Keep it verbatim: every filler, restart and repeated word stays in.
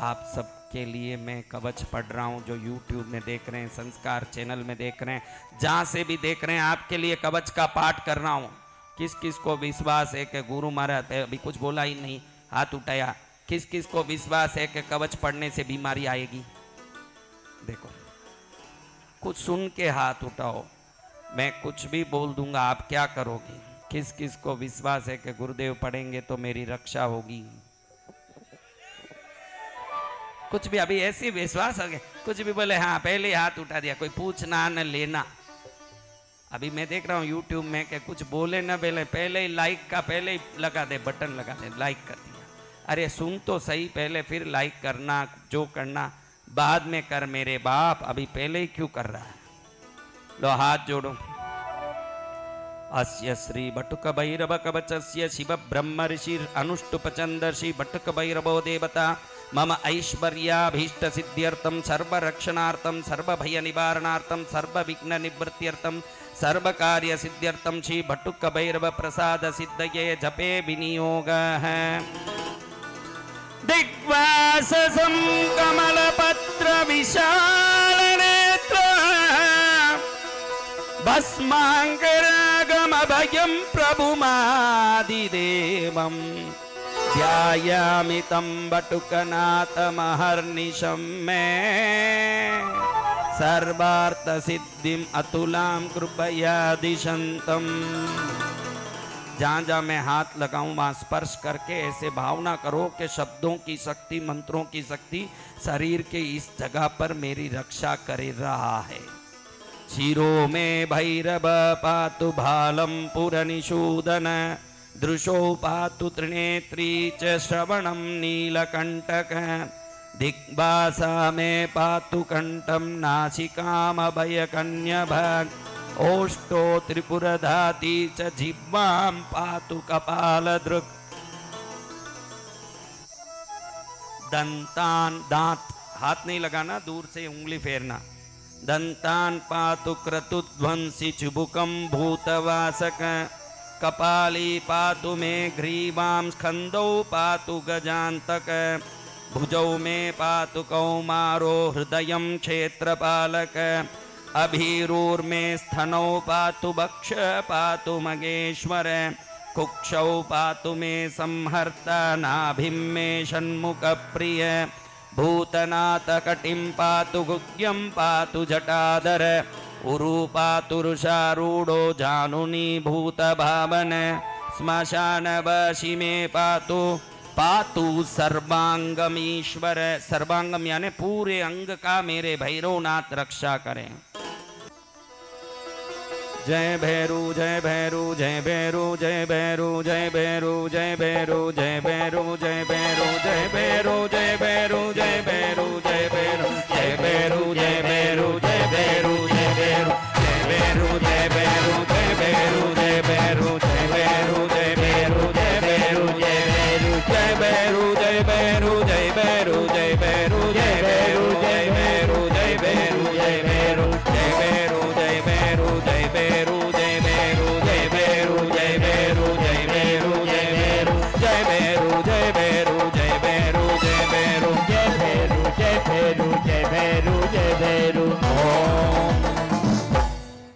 आप सबके लिए मैं कवच पढ़ रहा हूँ, जो यूट्यूब में देख रहे हैं, संस्कार चैनल में देख रहे हैं, जहाँ से भी देख रहे हैं, आपके लिए कवच का पाठ कर रहा हूँ। किस किस को विश्वास है कि गुरु महाराज, अभी कुछ बोला ही नहीं, हाथ उठाया, किस किस को विश्वास है कि कवच पढ़ने से बीमारी आएगी? देखो, कुछ सुन के हाथ उठाओ, मैं कुछ भी बोल दूंगा, आप क्या करोगे? किस किस को विश्वास है कि गुरुदेव पढ़ेंगे तो मेरी रक्षा होगी? कुछ भी, अभी ऐसी विश्वास हो गया, कुछ भी बोले हाँ, पहले ही हाथ उठा दिया, कोई पूछना न लेना। अभी मैं देख रहा हूँ यूट्यूब में कि कुछ बोले न बोले, पहले ही लाइक का पहले ही लगा दे, बटन लगा दे, लाइक कर दिया। अरे सुन तो सही पहले, फिर लाइक करना, जो करना बाद में कर मेरे बाप, अभी पहले ही क्यों कर रहा है? लो हाथ जोड़ो। अस्य श्री बटुक भैरव कवचस्य शिव ब्रह्म ऋषि अनुष्टुप चंदर्षि बटुक भैरवो देवता मम ऐश्वर्याभीष्ट सिद्ध्यर्थम सर्व रक्षणार्थम सर्व भय निवारणार्थम सर्व विघ्न निवृत्त्यर्थम सर्व कार्य सिद्ध्यर्थम श्री बटुक भैरव प्रसाद सिद्धये जपे विनियोगः। दिग्वाससं कमलपत्र विशाल नेत्र भस्मांगरागम भयं प्रभुमादिदेवं ध्यायामि तं बटुकनाथमहर्निशं मे सर्वार्थ सिद्धिम अतुलां कृपया दिशंतम। जहाँ जहाँ मैं हाथ लगाऊं वहाँ स्पर्श करके ऐसे भावना करो कि शब्दों की शक्ति, मंत्रों की शक्ति शरीर के इस जगह पर मेरी रक्षा कर रहा है। शिरो में भैरव पातु भालं पुरनिषूदन दृशो पातु त्रिनेत्री च श्रवणं नीलकंटक दिग्भासा में पातु कंठं नासिकामभयकन्यभग ओष्ठो त्रिपुरधाती च जिह्वां पातु कपालदृक् दंतान, दांत हाथ नहीं लगाना, दूर से उंगली फेरना। दंतान पातु क्रतुध्वंसी चुबुकं भूतवासक कपाली पातु मे ग्रीवां स्कंदौ पातु गजान्तक भुजौ मे पातु कौमारो हृदयं क्षेत्रपालक अभीरूर्मे स्थनौ पातु वक्ष पातु मगेश्वर कुक्षौ पातु मे संहर्ता नाभिं मे षण्मुख प्रिय भूतनाथ कटिं पातु गुह्यं पातु जटाधर उरु पातु रुषारूढ़ो जानुनी भूत भावन श्मशानवासी में पातु पातु सर्वांगमीश्वर। सर्वांगम यानी पूरे अंग का मेरे भैरवनाथ रक्षा करें। जय भैरू जय भैरू जय भैरू जय भैरू जय भैरू जय भैरू जय भैरू जय भैरू जय भैरू